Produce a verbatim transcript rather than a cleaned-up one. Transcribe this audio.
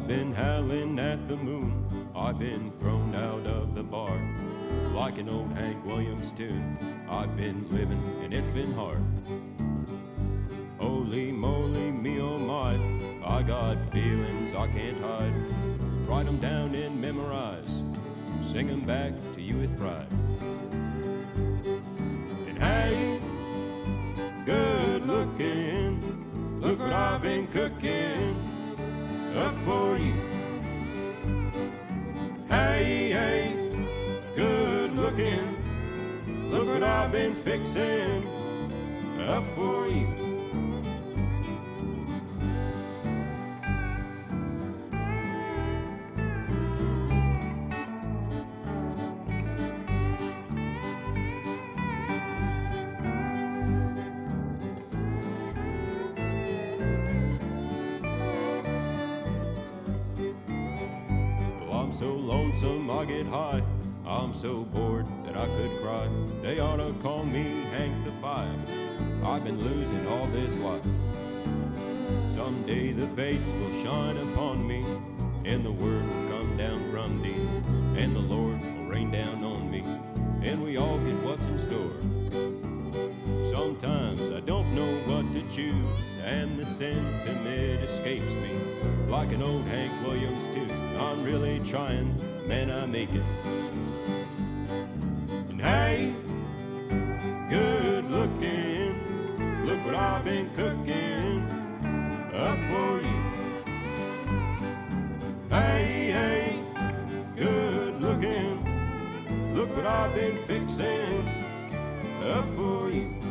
I've been howling at the moon, I've been thrown out of the bar. Like an old Hank Williams tune, I've been living and it's been hard. Holy moly, me oh my, I got feelings I can't hide. Write 'em down and memorize, sing 'em back to you with pride. And hey, good looking, look what I've been cooking up for you. Hey, hey, good looking, look what I've been fixing up for you. I'm so lonesome I get high, I'm so bored that I could cry. They ought to call me Hank the Five, I've been losing all this life. Someday the fates will shine upon me, and the word will come down from thee, and the Lord will rain down on me, and we all get what's in store. Sometimes I don't know what to choose, and the sentiment escapes me. Like an old Hank Williams tune, I'm really trying, man, I make it. And hey, good looking, look what I've been cooking up for you. Hey, hey, good looking, look what I've been fixing up for you.